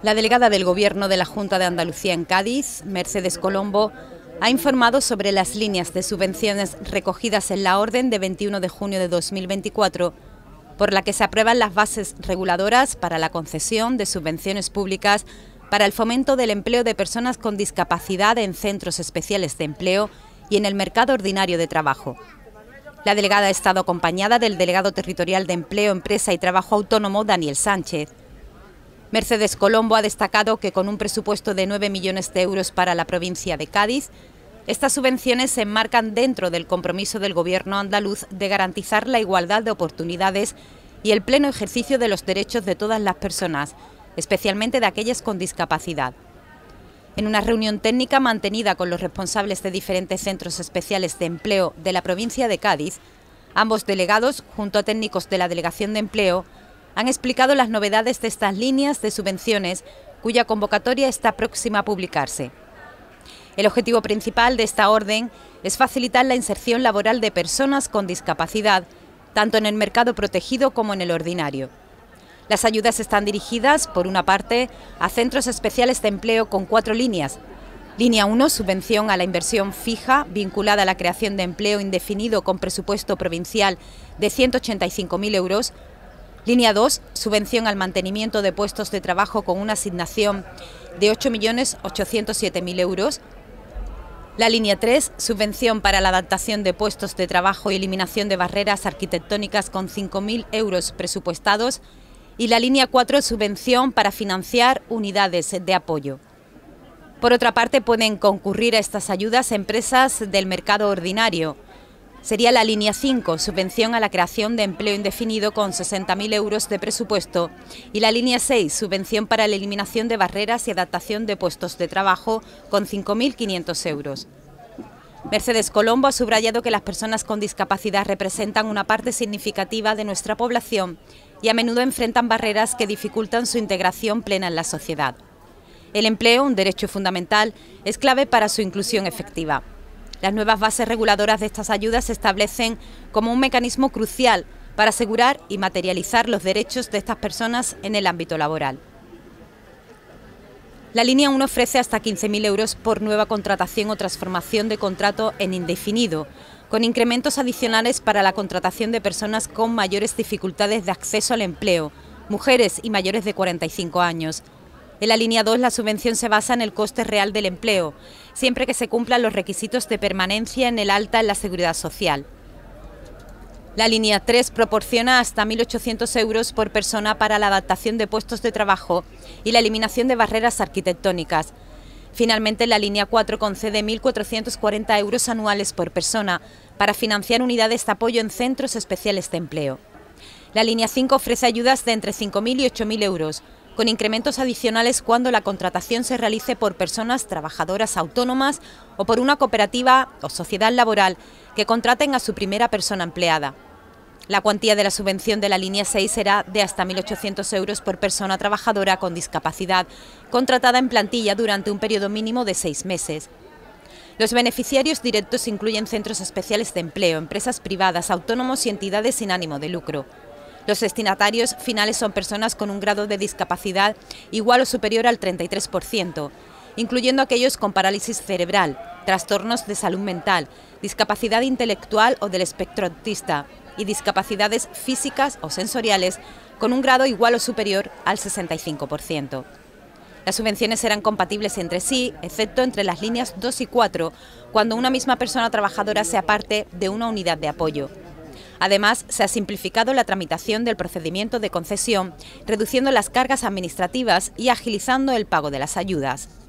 La delegada del Gobierno de la Junta de Andalucía en Cádiz, Mercedes Colombo, ha informado sobre las líneas de subvenciones recogidas en la orden de 21 de junio de 2024, por la que se aprueban las bases reguladoras para la concesión de subvenciones públicas para el fomento del empleo de personas con discapacidad en centros especiales de empleo y en el mercado ordinario de trabajo. La delegada ha estado acompañada del delegado territorial de Empleo, Empresa y Trabajo Autónomo, Daniel Sánchez. Mercedes Colombo ha destacado que con un presupuesto de 9 millones de euros para la provincia de Cádiz, estas subvenciones se enmarcan dentro del compromiso del Gobierno andaluz de garantizar la igualdad de oportunidades y el pleno ejercicio de los derechos de todas las personas, especialmente de aquellas con discapacidad. En una reunión técnica mantenida con los responsables de diferentes centros especiales de empleo de la provincia de Cádiz, ambos delegados, junto a técnicos de la Delegación de Empleo, han explicado las novedades de estas líneas de subvenciones, cuya convocatoria está próxima a publicarse. El objetivo principal de esta orden es facilitar la inserción laboral de personas con discapacidad, tanto en el mercado protegido como en el ordinario. Las ayudas están dirigidas, por una parte, a centros especiales de empleo con 4 líneas. Línea 1, subvención a la inversión fija vinculada a la creación de empleo indefinido con presupuesto provincial de 185.000 euros. Línea 2, subvención al mantenimiento de puestos de trabajo con una asignación de 8.807.000 euros. La línea 3, subvención para la adaptación de puestos de trabajo y eliminación de barreras arquitectónicas con 5.000 euros presupuestados. Y la línea 4, subvención para financiar unidades de apoyo. Por otra parte, pueden concurrir a estas ayudas empresas del mercado ordinario. Sería la línea 5, subvención a la creación de empleo indefinido con 60.000 euros de presupuesto, y la línea 6, subvención para la eliminación de barreras y adaptación de puestos de trabajo con 5.500 euros. Mercedes Colombo ha subrayado que las personas con discapacidad representan una parte significativa de nuestra población y a menudo enfrentan barreras que dificultan su integración plena en la sociedad. El empleo, un derecho fundamental, es clave para su inclusión efectiva. Las nuevas bases reguladoras de estas ayudas se establecen como un mecanismo crucial para asegurar y materializar los derechos de estas personas en el ámbito laboral. La línea 1 ofrece hasta 15.000 euros por nueva contratación o transformación de contrato en indefinido, con incrementos adicionales para la contratación de personas con mayores dificultades de acceso al empleo, mujeres y mayores de 45 años. En la línea 2, la subvención se basa en el coste real del empleo, siempre que se cumplan los requisitos de permanencia en el alta en la Seguridad Social. La línea 3 proporciona hasta 1.800 euros por persona para la adaptación de puestos de trabajo y la eliminación de barreras arquitectónicas. Finalmente, la línea 4 concede 1.440 euros anuales por persona para financiar unidades de apoyo en centros especiales de empleo. La línea 5 ofrece ayudas de entre 5.000 y 8.000 euros, con incrementos adicionales cuando la contratación se realice por personas trabajadoras autónomas o por una cooperativa o sociedad laboral que contraten a su primera persona empleada. La cuantía de la subvención de la línea 6 será de hasta 1.800 euros por persona trabajadora con discapacidad, contratada en plantilla durante un periodo mínimo de 6 meses. Los beneficiarios directos incluyen centros especiales de empleo, empresas privadas, autónomos y entidades sin ánimo de lucro. Los destinatarios finales son personas con un grado de discapacidad igual o superior al 33%, incluyendo aquellos con parálisis cerebral, trastornos de salud mental, discapacidad intelectual o del espectro autista y discapacidades físicas o sensoriales con un grado igual o superior al 65%. Las subvenciones serán compatibles entre sí, excepto entre las líneas 2 y 4, cuando una misma persona trabajadora sea parte de una unidad de apoyo. Además, se ha simplificado la tramitación del procedimiento de concesión, reduciendo las cargas administrativas y agilizando el pago de las ayudas.